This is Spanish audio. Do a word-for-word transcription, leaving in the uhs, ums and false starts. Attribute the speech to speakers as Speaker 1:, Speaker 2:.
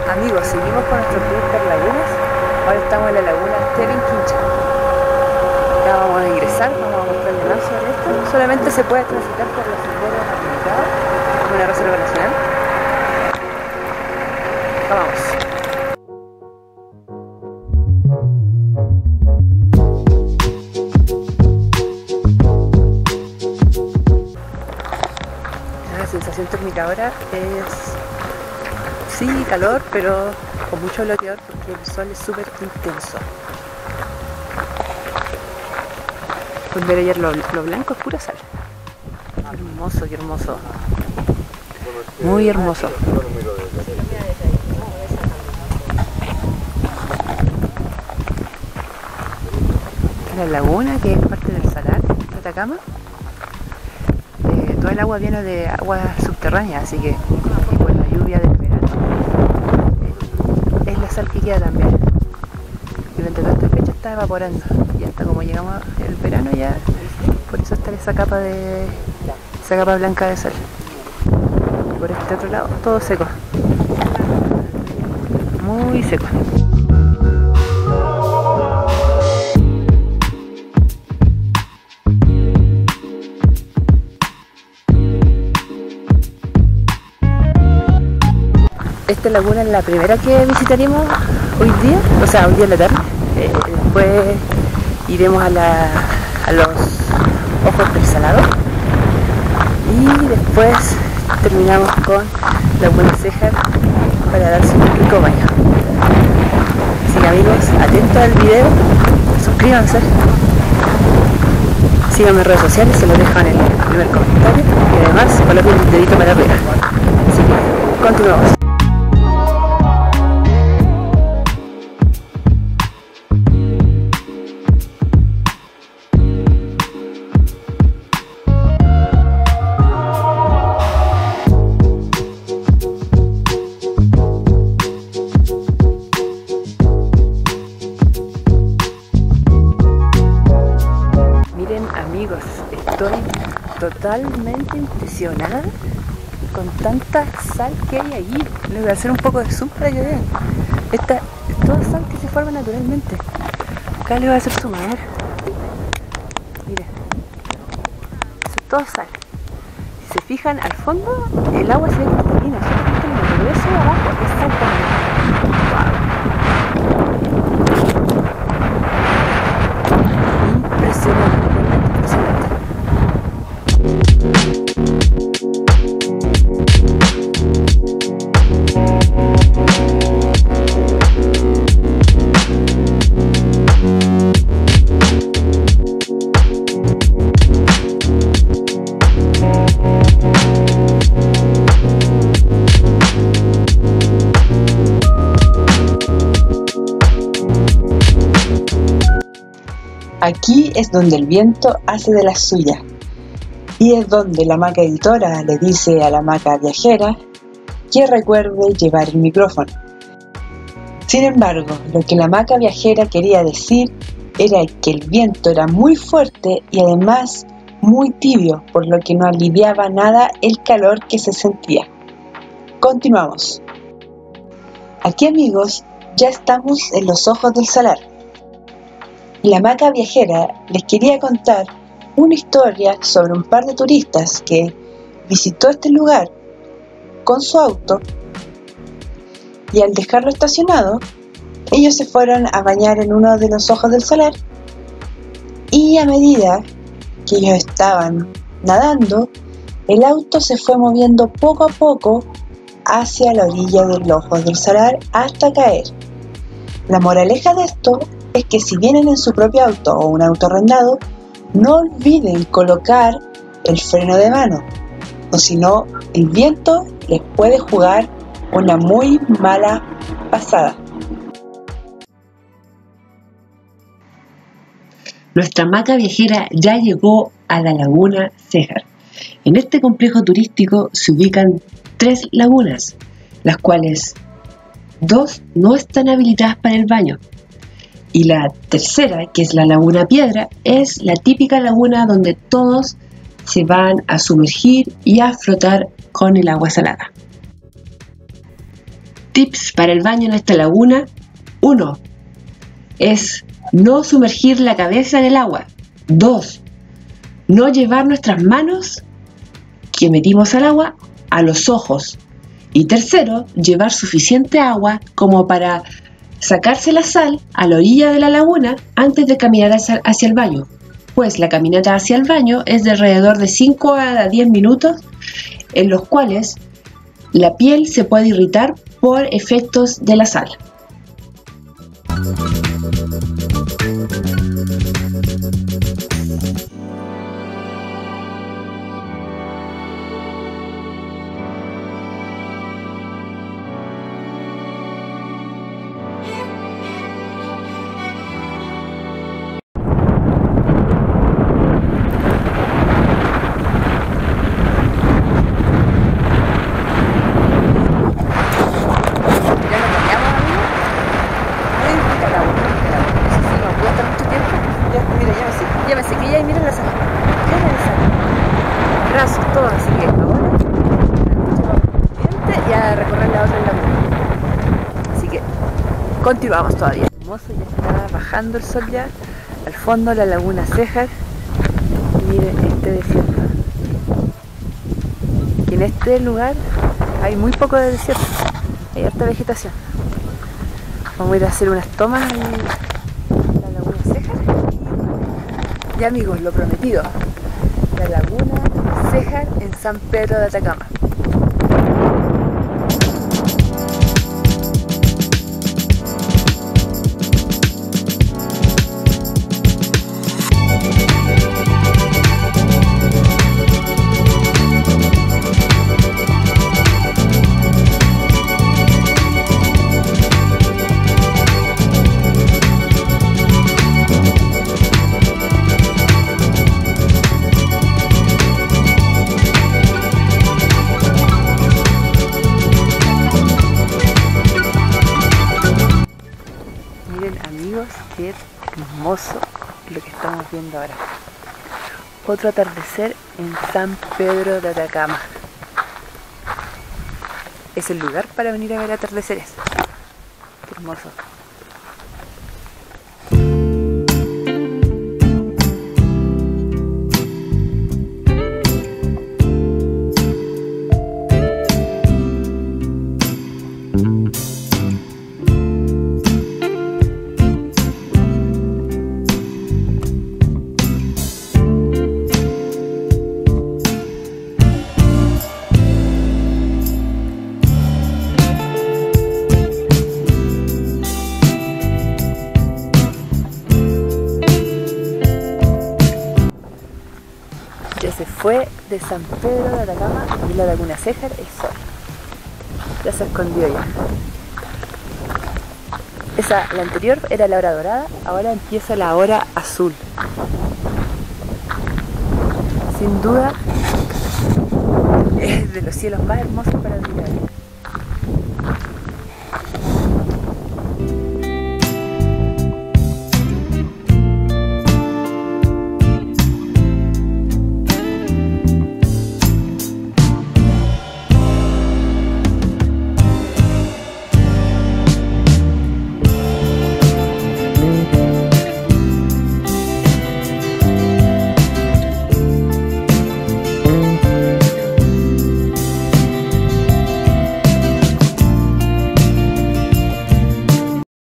Speaker 1: Amigos, seguimos con nuestro tour por lagunas. Ahora estamos en la laguna Terenquincha. Ya vamos a ingresar, vamos a mostrarle más sobre esto. Solamente se puede transitar por los senderos habilitados como una reserva nacional. Vamos. La sensación térmica ahora es sí, calor, pero con mucho bloqueador porque el sol es súper intenso. Pueden ver ayer lo, lo blanco es pura sal. Qué hermoso, qué hermoso. Muy hermoso. La laguna, que es parte del salar de Atacama. Eh, todo el agua viene de agua subterránea, así que y por la lluvia del verano es la sal que queda también. Durante toda esta fecha está evaporando y hasta como llegamos el verano ya, por eso está esa capa de esa capa blanca de sal. Y por este otro lado todo seco, muy seco. Esta laguna es la primera que visitaremos hoy día, o sea, hoy día en la tarde. Eh, después iremos a, la, a los ojos del Salado y después terminamos con Laguna Cejar para darse un rico baño. Así que amigos, atentos al video, suscríbanse, síganme en redes sociales, se los dejo en el primer comentario y además coloquen el dedito para arriba. Así que continuamos. Amigos, estoy totalmente impresionada con tanta sal que hay allí. Les voy a hacer un poco de zoom para que vean. Esta es toda sal que se forma naturalmente. Acá les voy a hacer zoom, a ver. Miren, eso es todo sal. Si se fijan al fondo, el agua se ve cristalina, solamente el grueso de abajo es sal también. Wow. Impresionante.
Speaker 2: Aquí es donde el viento hace de las suyas y es donde la hamaca editora le dice a la hamaca viajera que recuerde llevar el micrófono. Sin embargo, lo que la hamaca viajera quería decir era que el viento era muy fuerte y además muy tibio, por lo que no aliviaba nada el calor que se sentía. Continuamos. Aquí, amigos, ya estamos en los ojos del salar. La hamaca viajera les quería contar una historia sobre un par de turistas que visitó este lugar con su auto y al dejarlo estacionado, ellos se fueron a bañar en uno de los ojos del salar y a medida que ellos estaban nadando, el auto se fue moviendo poco a poco hacia la orilla del ojo del salar hasta caer. La moraleja de esto es que si vienen en su propio auto o un auto arrendado, no olviden colocar el freno de mano, o si no, el viento les puede jugar una muy mala pasada. Nuestra hamaca viajera ya llegó a la laguna Cejar. En este complejo turístico se ubican tres lagunas, las cuales dos no están habilitadas para el baño. Y la tercera, que es la Laguna Piedra, es la típica laguna donde todos se van a sumergir y a flotar con el agua salada. tips para el baño en esta laguna. Uno es no sumergir la cabeza en el agua. Dos, no llevar nuestras manos que metimos al agua a los ojos. Y tercero, llevar suficiente agua como para sacarse la sal a la orilla de la laguna antes de caminar hacia, hacia el baño, pues la caminata hacia el baño es de alrededor de cinco a diez minutos, en los cuales la piel se puede irritar por efectos de la sal.
Speaker 1: Ya me sequé y miren la sal. Miren la sal. Raso todo, así que ahora y a recorrer la otra laguna. Así que continuamos todavía. Hermoso, ya está bajando el sol ya. Al fondo la laguna Cejar. Y miren este desierto. Y en este lugar hay muy poco de desierto. Hay harta vegetación. Vamos a ir a hacer unas tomas en la laguna Cejar. Y amigos, lo prometido, la laguna Cejar en San Pedro de Atacama. Amigos, qué hermoso lo que estamos viendo ahora. Otro atardecer en San Pedro de Atacama. Es el lugar para venir a ver atardeceres. Qué hermoso. Ya se fue de San Pedro de Atacama y la laguna Cejar el sol. Ya se escondió ya. Esa, la anterior era la hora dorada, ahora empieza la hora azul. Sin duda es de los cielos más hermosos para mirar.